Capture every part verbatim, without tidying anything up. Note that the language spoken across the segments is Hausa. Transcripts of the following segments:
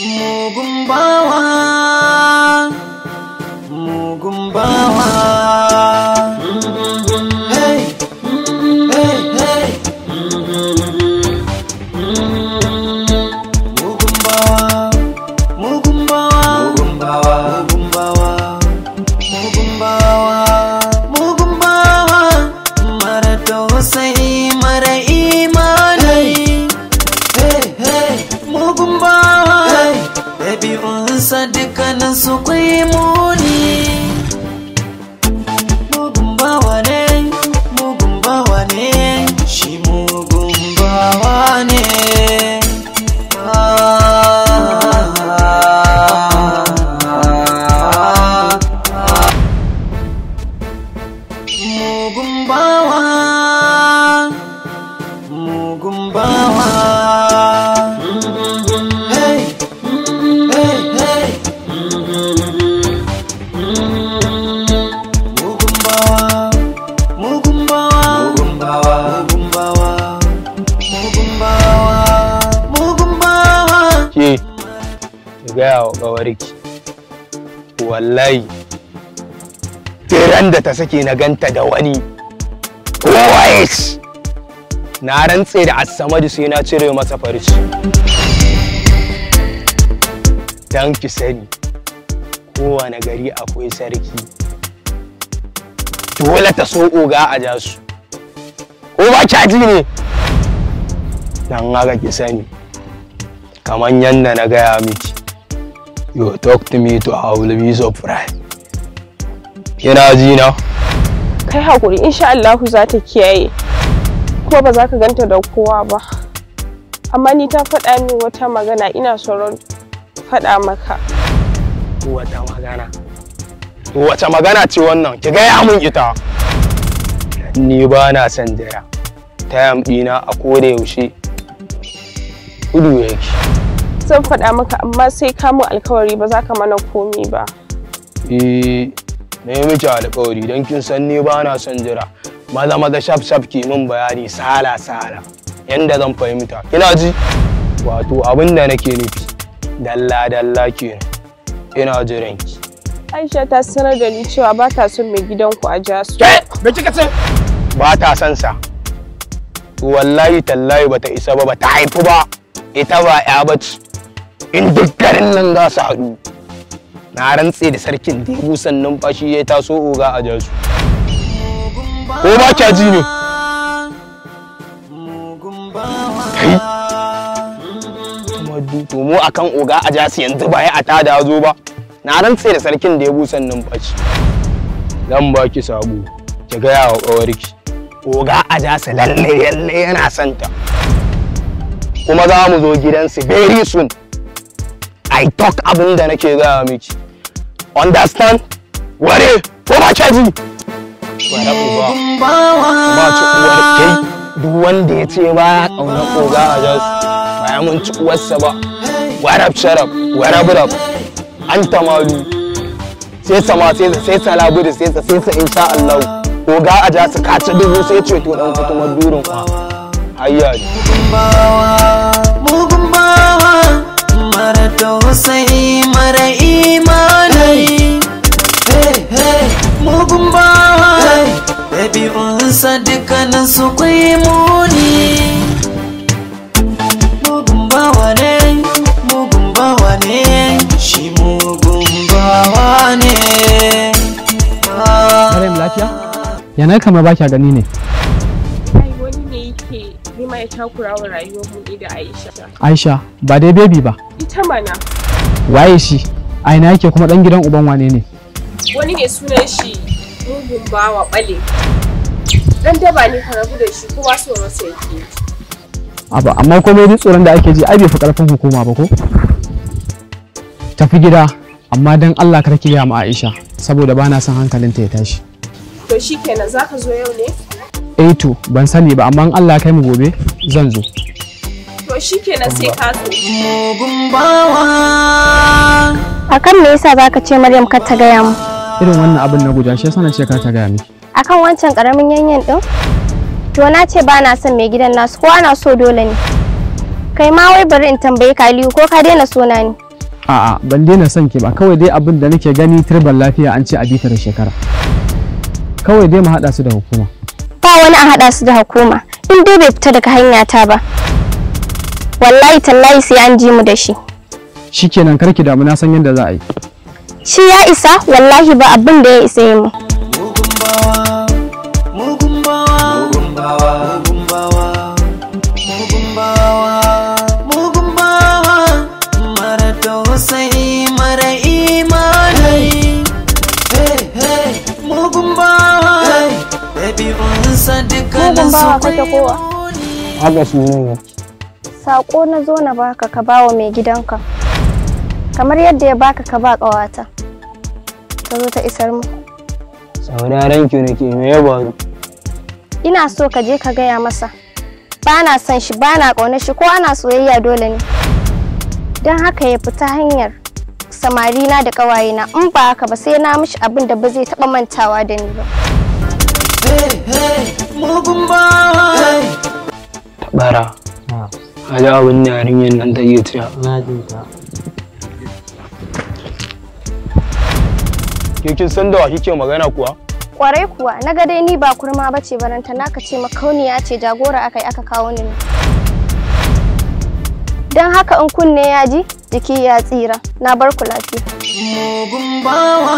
mugun bawa, mugun bawa. Hey, hey, hey. Mugun bawa, mugun bawa, mugun bawa, mugun bawa, mugun bawa, mugun bawa. Mara tausayi, mara imani. Hey, hey, mugun bawa. Ɗabi'unsa dukkanin su kwai muni. Mugun bawa ne, mugun bawa ne, shi mugun bawa ne. Mugun bawa, mugun bawa. Gaya wa ƙawarki wallahi tiran da ta sake na ganta da wani always na rantse da Assamadu sai na cire masa farci. Dan ki sani kowane gari akwai sarki, dole ta so oga a jasu ko ba kyaji ne. Dan haka ki sani kaman yanda na gaya miki, you talk to me to I will be surprised. Kina ji na? Kai hakuri, insha Allah za ta kiyaye. Kuma ba za ka ganta da kowa ba. Amma ni ta faɗa min wata magana, ina tsoron faɗa maka. Wata magana? Wata magana ce wannan? Ki gaya min ita. Ni ba na son jira. Tayam ɗina a koda yaushe gudu yake. Zan faɗa maka amma sai ka mun alkawari ba za ka mana komi ba. Eh, na yi miki alkawari don kin san ni ba na son jira. Maza maza shaf shaf ki min bayani sala sala yanda zan fahimta. Kina ji? Wato abin da nake nufi dalla dalla kenan. Ina jiran ki. Aisha ta sanar da ni cewa ba ta son mai gidanku a jasu. Ke, me kika ce? Ba ta son sa. Wallahi tallahi bata isa ba, bata haifu ba. Ita ba ya bace. In duk garin nan za su haɗu na rantse da sarkin Debu sannan fashi ya taso oga a jasu. Ko ba kya ji ne? Kai to mu akan oga a jasu yanzu ba ya a tada zo ba. Na rantse da sarkin Debu sannan fashi. Zan ba ki sabo ki gaya wa ƙawarki oga a jasu lalle lalle yana santa. Kuma za mu zo gidansu very soon. I talk abin da nake gaya miki. Understand? Ware ko ba caji? Ware uba. Ba ci uwar kai. Duk wanda ya ce ba ya ƙaunar oga a jasu ba ya mun ci uwarsa ba. Warab sharab, warab rab. An tamalu. Sai sama sai sai salabu da sai sai sai insha Allah. Oga a jasu ka ci dubu sai ce to dan fitumar durin kwa. Hayya. Mugun bawa, mara tausayi, mara imani. Hey, hey, mugun bawa. Ɗabi'unsa dukkanin su kwai muni. Mugun bawa ne, mugun bawa ne, shi mugun bawa ne. Maryam lafiya? Yana kamar ba kya gani ne? Nima ya takura wa rayuwar mu da Aisha. Aisha, ba dai baby ba. Ita mana. Waye shi? A ina yake kuma dan gidan uban wane ne? Wani ne sunan shi mugun bawa bale. Dan daba ne ka rabu da shi kowa tsoron sa yake. Aba, amma komai duk tsoron da ake ji ai bai fi karfin hukuma ba ko? Tafi gida, amma dan Allah kar ki ga ma Aisha saboda bana son hankalinta ya tashi. To shikenan zaka zo yau ne? Eh to ban sani ba amma in Allah kai mu gobe zan zo. To shikenan sai ka zo. Mugun bawa. Akan me yasa zaka ce Maryam kar ta gaya mu? Irin wannan abin na guja shi yasa na ce kar ta gaya miki. Akan wancan karamin yanyan din? To na ce ba na son mai gidan nasu ko ana so dole ne. Kai ma wai bari in tambaye ka Aliyu ko ka daina sona ni? A'a ban daina son ki ba, kawai dai abin da nake gani turban lafiya an ce a bita da shekara. Kawai dai mu haɗa su da hukuma. Ba wani a haɗa su da hukuma, in dai bai fita daga hanyata ba. Wallahi tallahi sai an ji mu da shi. Shikenan karki damu, na san yadda za a yi. Shi ya isa, wallahi ba abin da ya isa yi mu. Mugun bawa, mugun bawa, mugun bawa, mugun bawa, mugun bawa, mara tausayi, mara imani. Hey, hey, mugun bawa, ɗabi'unsa dukkanin su kwaimuni. Haka sunan yake. Sako na zo na baka ka bawa mai gidanka. Kamar yadda ya baka ka ba ƙawata. Ta zo ta isar mu. Sauraron ki nake, me ya faru? Ina so ka je ka gaya masa. Ba na son shi, ba na ƙaunar shi, ko ana soyayya dole ne. Don haka ya fita hanyar samarina da ƙawayena, in ba haka ba sai na mishi abin da ba zai taɓa mantawa da ni ba. Hey, hey, mugun bawa. Bara. Hali abin da yarinyar nan ta iya tsaya. Na ji ta. Ke kin san da wa kike magana kuwa? Kwarai kuwa, na ga dai ni ba kurma bace baranta naka ce makauniya ce jagora akai aka kawo ni. Don haka in kunne ya ji, jiki ya tsira. Na bar ku lafiya. Mugun bawa.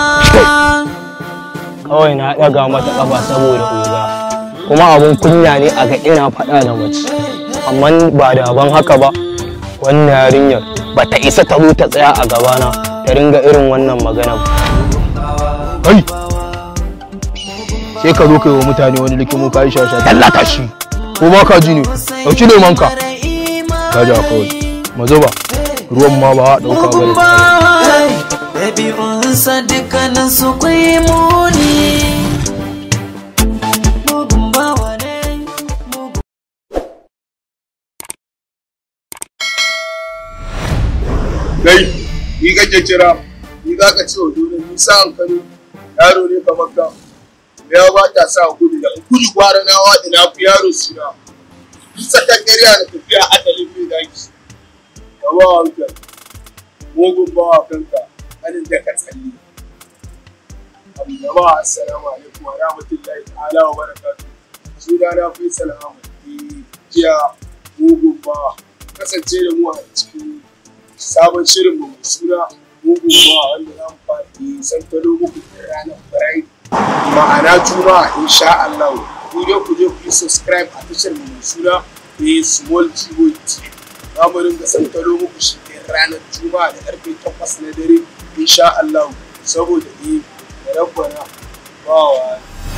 Kawai na ɗaga mata ƙafa saboda oga. Kuma abun kunya ne a ga ina faɗa da mace. Amma ba da ban haka ba, wannan yarinyar ba ta isa ta zo ta tsaya a gabana ta ringa irin wannan magana ba. Kai! Sai ka zo kai wa mutane wani likimu ka yi shasha dallata shi. Ko ba ka ji ne? Ɗauki neman ka. Ka ja kawai. Mazo ba. Ruwan ma ba a ɗauka ba da tsari. Ɗabi'unsa dukkanin su kwaimuni. Mugun bawa ne. Kai, ni kake kira, ni za ka ce wa dole ni sa hankali, yaro ne kamar ka. Ya ba ta sa gudu da gudu gwara na waɗi na fi yaro suna. Sakan gari na tafiya adalin mai daki. Ka ba hankali, mugun bawa kanka, kanin da ka tsalli. Abu da ba, assalamu alaikum wa rahmatullahi ta'ala wa barakatuh. Suna na Faisal Ahmad, jiya mugun bawa. Kasance da mu a cikin sabon shirin mu mai suna mugun bawa wanda za mu faɗi santalo muku da ranar Friday. Ma'ana Juma'a insha Allah. Ku dai ku je ku yi subscribe a tashar mu mai suna The Small Jibo T V. Za mu ringa santalo muku shi ranar Juma'a da ƙarfe takwas na dare insha Allah. Saboda eh da rabbana bawa.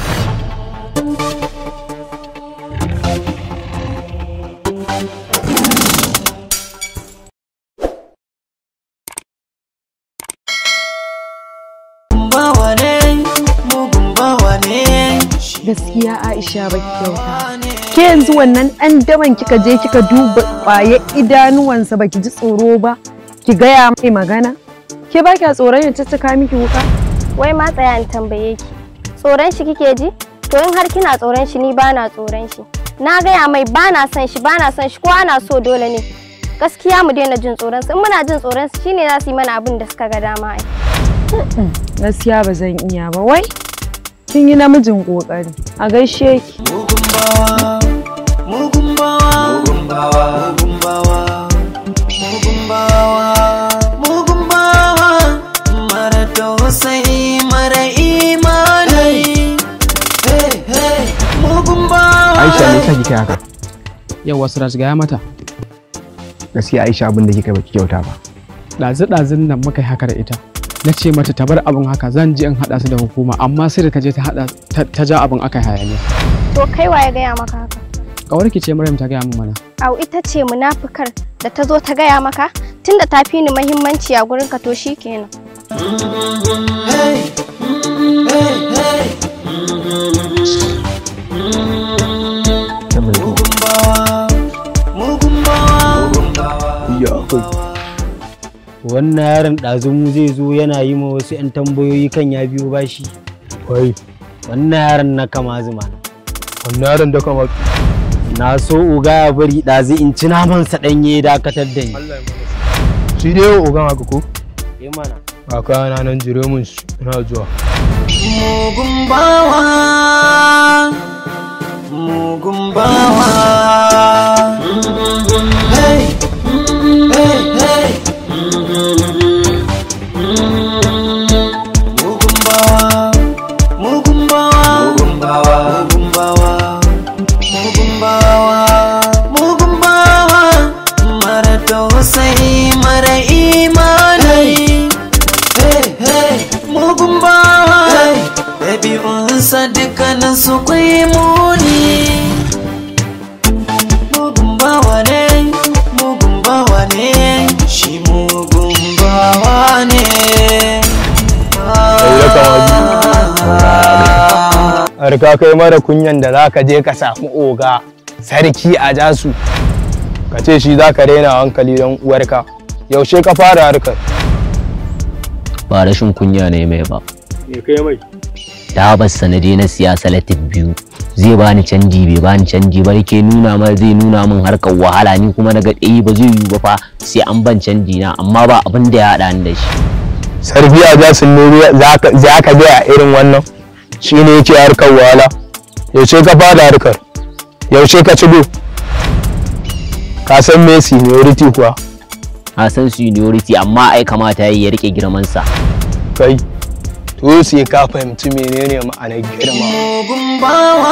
Gaskiya Aisha baki kyauta. Ke yanzu wannan ɗan daman kika je kika duba ƙwaye idanuwansa baki ji tsoro ba, ki gaya mai magana? Ke ba kya tsoron ya caccaka miki wuka? Wai ma tsaya in tambaye ki. Tsoron shi kike ji? To in har kina tsoron shi ni bana tsoron shi. Na gaya mai bana son shi bana son shi ko ana so dole ne. Gaskiya mu daina jin tsoron su. In muna jin tsoron su shine za su yi mana abin da suka ga dama ai. Gaskiya ba zan iya ba wai. Kin yi namijin kokari. A gaishe ki. Mugun bawa, mugun bawa, mugun bawa, mugun bawa, mugun bawa, mugun bawa, mara tausayi, mara imani. Hey, hey, mugun bawa. Aisha me yasa kike haka? Yawwa Suraj gaya mata. Gaskiya Aisha abin da kika baki kyauta ba. Dazu dazun nan muka yi haka da ita. Na ce mata ta bar abin haka zan je in haɗa su da hukuma amma sai da ta je ta haɗa ta ja abin aka hayaniya. To kai waye gaya maka haka? Kawar ki ce Maryam ta gaya min mana. Au ita ce munafikar da ta zo ta gaya maka tunda ta fi ni muhimmanci a gurin ka to shikenan. Hey, hey, hey. Mugun bawa, mugun bawa, mugun bawa. Ya akwai. Wannan yaron ɗazumu zai zo yana yi ma wasu 'yan tambayoyi kan ya biyo bashi. Wai, wannan yaron na kama zuma. Wannan yaron da kama. Na so uga ya bari ɗazu in ci namansa ɗanye dakatar da ni. shi dai ogan haka ko? Eh mana. Ba kayana nan jire mun ina zuwa. Mugun bawa, mugun bawa. Hey, hey, hey. Mugun bawa, mugun bawa, mugun bawa, mugun bawa, mugun bawa, mugun bawa. Mara tausayi, mara imani. Hey, hey, mugun bawa. Ɗabi'unsa dukkanin su kwai muni. Mugun bawa ne, mugun bawa ne, shi mugun bawa ne. Har ka kai mara kunyan da za ka je ka samu oga sarki a jasu ka ce shi za ka raina hankali don uwarka. Yaushe ka fara harkar? Ba rashin kunya ne mai ba. Me kai mai? Da bas sanade na siyasa latif biyu zai bani canji bai bani canji ba yake nuna ma zai nuna min harkar wahala ni kuma naga eh ba zai yi ba fa sai an ban canji na amma ba abin da ya hada ni da shi. Sarki a jasun ne za ka ga irin wannan shi ne yake harkar wahala. Yaushe ka fara harkar? Yaushe ka cigo? Ka san me seniority kuwa? Na san seniority amma ai kamata yayi ya rike girman sa. Kai to sai ka fahimci menene ma'anar girma. Mugun bawa,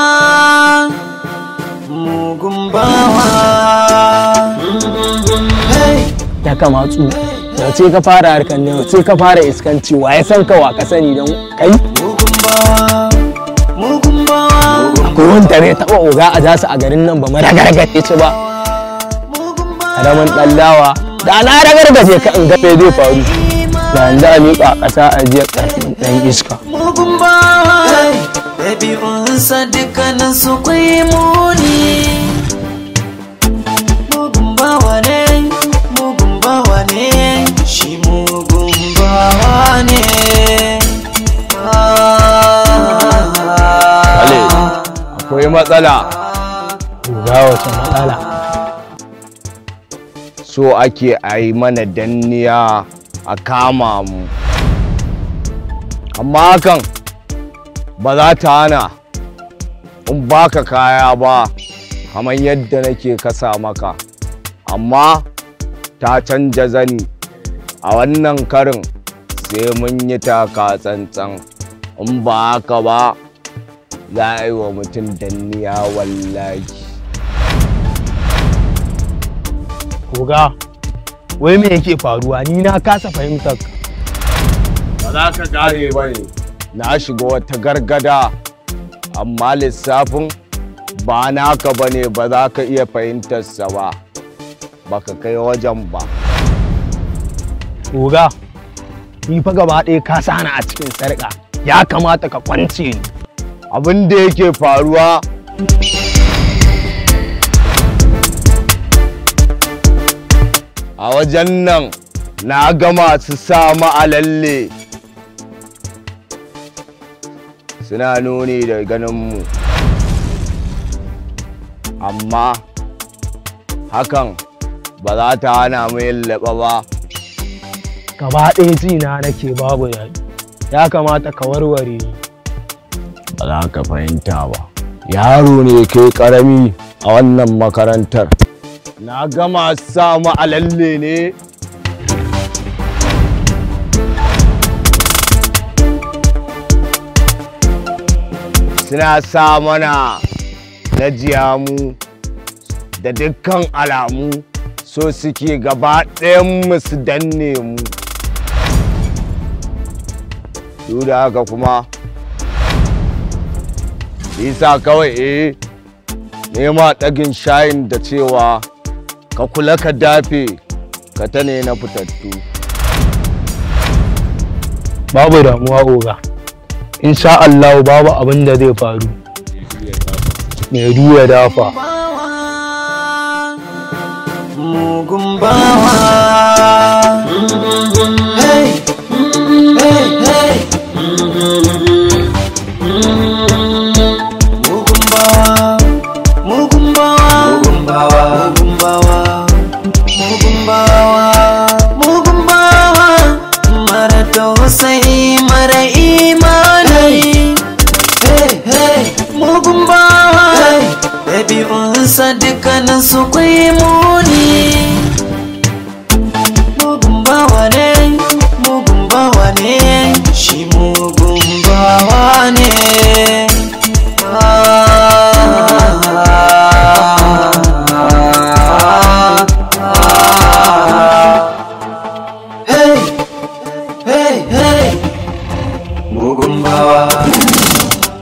mugun bawa. Hey, Ya kamatsu yaushe ka fara harkar ne yaushe ka fara iskanci wa ya san ka wa ka sani don kai? mugun bawa, mugun bawa. Akwai wanda bai taɓa oga a jasu a garin nan ba mu ragargaje ci ba. Karamin ɗallawa da na ragargaje ka in gafe zai faru. Da yanzu a miƙa ƙasa a jiya ƙarfin ɗan iska. Mugun bawa, ɗabi'unsa dukkanin su kwai muni. Mugun bawa ne, mugun bawa ne, shi mugun bawa ne. Ale, akwai matsala. Ga wace matsala? So ake a yi mana danniya a kama mu, amma hakan ba za ta hana in baka kaya ba kamar yadda nake kasa maka, amma ta canja zani a wannan karin sai mun yi taka tsantsan in ba haka ba za a yi wa mutum danniya wallahi. Oga, wai me yake faruwa ni na kasa fahimtar ka. Ba za ka gane ba ne, na shiga wata gargada amma lissafin ba naka ba ne, ba za ka iya fahimtarsa ba, baka kai wajen ba. Oga, ni fa gaba ɗaya ka sani a cikin sarƙa, ya kamata ka kwance ni. Abin da yake faruwa a wajen nan na ga masu sa ma'alalle suna nuni da ganinmu, amma hakan ba za ta hana mu yin laɓa ba. Gaba ɗaya jina nake babu yayi, ya kamata ka warware ni. Ba za ka fahimta ba, yaro ne kai ƙarami a wannan makarantar. Na gama sa ma'alalle ne suna sa mana na jiyamu da dukkan alamu so suke gaba ɗayan mu su danne mu. Duk da haka kuma isa kawai eh nema ɗagin shayin da cewa ka kula ka dafe ka ta ne na fitattu. Babu damuwa oga, insha Allah babu abin da zai faru. Mai ruwa dafa. Mugun bawa. Hey, hey, hey. Mugun bawa, mugun bawa, mugun bawa, mugun bawa, mugun bawa, tausayi mara imani. Hey, hey, mugun bawa, ɗabi'unsa duk